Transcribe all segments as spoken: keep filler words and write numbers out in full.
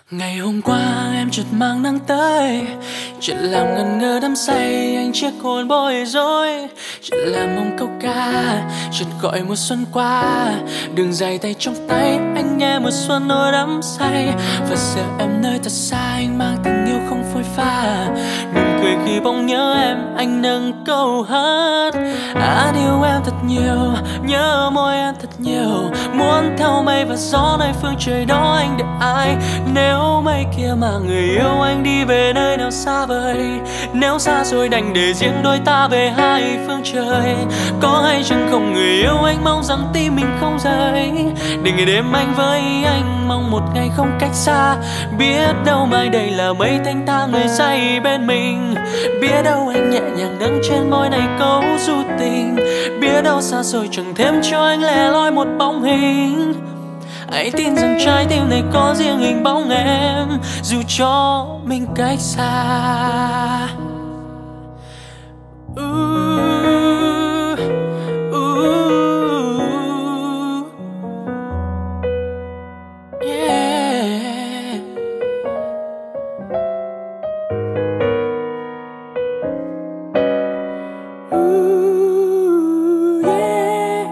Ngày hôm qua em chợt mang nắng tới, chợt làm ngần ngơ đắm say anh chiếc hồn bối rối, chợt làm mong câu ca, chợt gọi mùa xuân qua. Đường dài tay trong tay anh nghe mùa xuân nỗi đắm say, và giờ em nơi thật xa anh mang tình yêu không phôi pha. Nụ cười khi bỗng nhớ em anh nâng câu hát. Anh yêu em thật nhiều, nhớ môi em thật nhiều, muốn theo mây và gió nơi phương trời đó anh đợi ai. Nếu mây kia mà người yêu anh đi về nơi nào xa vời, nếu xa rồi đành để riêng đôi ta về hai phương trời. Có hay chăng không người yêu anh mong rằng tim mình không rời, để ngày đêm anh với anh mong một ngày không cách xa. Biết đâu mai đây là mây thanh ta người say bên mình, biết đâu anh nhẹ nhàng nâng trên môi này câu du tình, biết đâu xa rồi chẳng thêm cho anh lẻ loi một bóng hình. Hãy tin rằng trái tim này có riêng hình bóng em, dù cho mình cách xa. Ooh, ooh, yeah. Ooh, yeah.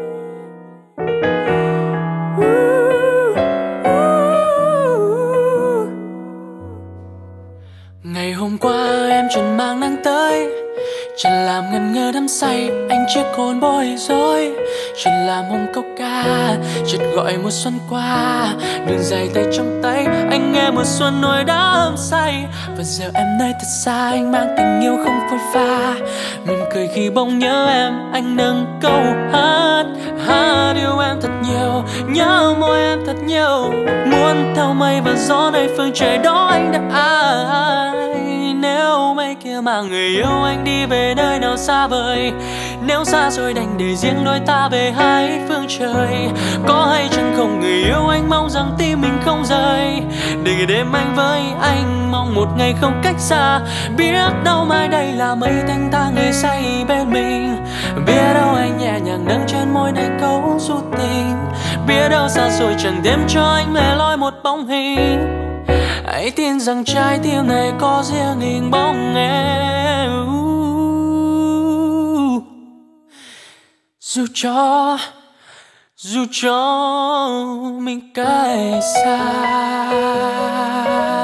Ngày hôm qua em chẳng mang nắng tới, chẳng làm ngần ngơ đắm say anh chiếc hồn bối rối, chẳng làm mong câu ca, chợt gọi mùa xuân qua. Đường dài tay trong tay anh nghe mùa xuân nỗi đắm say, và giờ em nơi thật xa anh mang tình yêu không phôi pha. Mỉm cười khi bỗng nhớ em anh nâng câu hát. Hát yêu em thật nhiều, nhớ môi em thật nhiều, muốn theo mây và gió nơi phương trời đó anh đã ai. Nếu mây kia mà người yêu anh đi về nơi nào xa vời, nếu xa rồi đành để riêng đôi ta về hai phương trời. Có hay chăng không người yêu anh mong rằng tim mình không rời, để ngày đêm anh với anh mong một ngày không cách xa. Biết đâu mai đây là mây thanh ta người say bên mình, biết đâu anh nhẹ nhàng nâng trên môi này câu du tình, biết đâu xa rồi chẳng thêm cho anh lẻ loi một bóng hình. Hãy tin rằng trái tim này có riêng hình bóng em, dù cho dù cho mình cách xa.